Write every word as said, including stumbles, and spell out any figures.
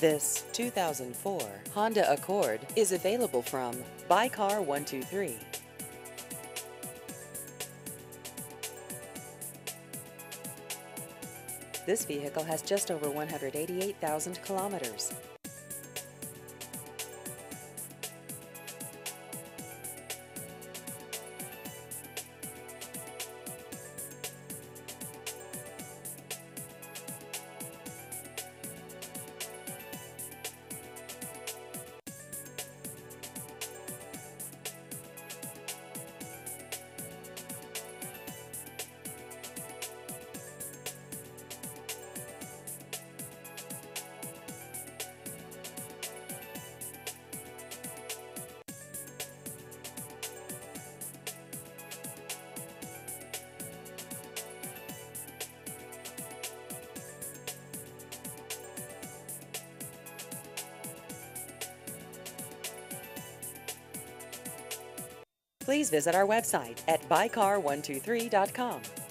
This two thousand four Honda Accord is available from Buy Car one two three. This vehicle has just over one hundred eighty-eight thousand kilometers. Please visit our website at buy car one two three dot com.